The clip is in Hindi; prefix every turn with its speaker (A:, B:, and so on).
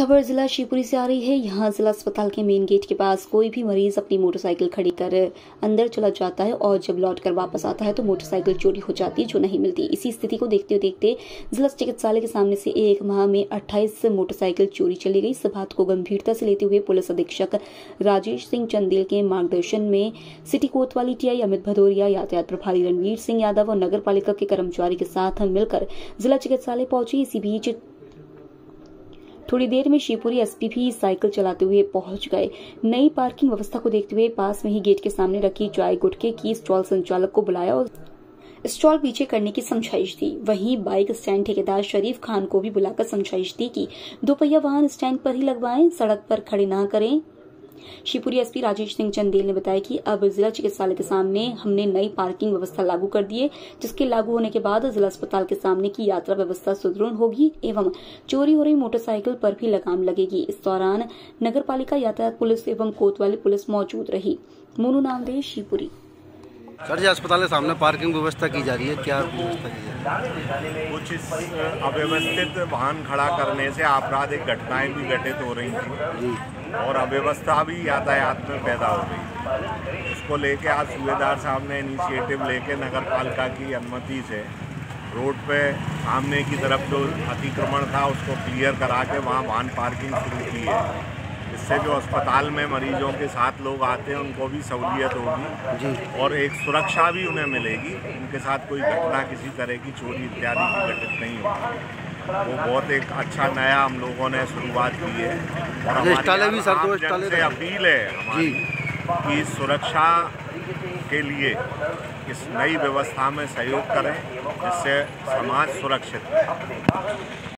A: खबर जिला शिवपुरी से आ रही है। यहाँ जिला अस्पताल के मेन गेट के पास कोई भी मरीज अपनी मोटरसाइकिल खड़ी कर अंदर चला जाता है और जब लौटकर वापस आता है तो मोटरसाइकिल चोरी हो जाती है, जो नहीं मिलती। इसी स्थिति को देखते जिला चिकित्सालय के सामने से एक माह में 28 मोटरसाइकिल चोरी चली गई। इस बात को गंभीरता से लेते हुए पुलिस अधीक्षक राजेश सिंह चंदेल के मार्गदर्शन में सिटी कोतवाली टीआई अमित भदौरिया, यातायात प्रभारी रणवीर सिंह यादव और नगर पालिका के कर्मचारी के साथ मिलकर जिला चिकित्सालय पहुंचे। इसी बीच थोड़ी देर में शिवपुरी एसपी भी साइकिल चलाते हुए पहुंच गए। नई पार्किंग व्यवस्था को देखते हुए पास में ही गेट के सामने रखी चाय गुटखे की स्टॉल संचालक को बुलाया और स्टॉल पीछे करने की समझाइश दी। वहीं बाइक स्टैंड ठेकेदार शरीफ खान को भी बुलाकर समझाइश दी कि दोपहिया वाहन स्टैंड पर ही लगवाएं, सड़क पर खड़े न करें। शिवपुरी एसपी राजेश सिंह चंदेल ने बताया कि अब जिला चिकित्सालय के सामने हमने नई पार्किंग व्यवस्था लागू कर दी है, जिसके लागू होने के बाद जिला अस्पताल के सामने की यात्रा व्यवस्था सुदृढ़ होगी एवं चोरी हो रही मोटरसाइकिल पर भी लगाम लगेगी। इस दौरान नगर पालिका, यातायात पुलिस एवं कोतवाली पुलिस मौजूद रही। मोनू नामदेव, शिवपुरी।
B: सर जी, अस्पताल के सामने पार्किंग व्यवस्था की जा रही है, क्या व्यवस्था की जा रही है?
C: कुछ अव्यवस्थित वाहन खड़ा करने से आपराधिक घटनाएं भी घटित हो रही थी और अव्यवस्था भी यातायात में पैदा हो रही। इसको लेके आज सूबेदार साहब ने इनिशिएटिव लेके नगर पालिका की अनुमति से रोड पे सामने की तरफ जो अतिक्रमण था उसको क्लियर करा के वहाँ वाहन पार्किंग शुरू की है। इससे जो अस्पताल में मरीजों के साथ लोग आते हैं उनको भी सहूलियत होगी और एक सुरक्षा भी उन्हें मिलेगी। उनके साथ कोई घटना किसी तरह की चोरी इत्यादि की घटित नहीं होगी। वो बहुत एक अच्छा नया हम लोगों ने शुरुआत की है और हमारे से अपील है हमारी कि सुरक्षा के लिए इस नई व्यवस्था में सहयोग करें, जिससे समाज सुरक्षित है।